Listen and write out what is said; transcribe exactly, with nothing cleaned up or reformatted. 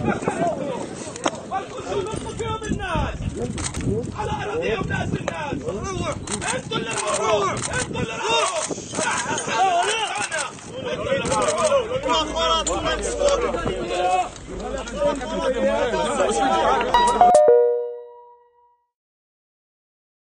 على أراضيهم ناس الناس. انتوا اللي روحوا، انتوا اللي روحوا.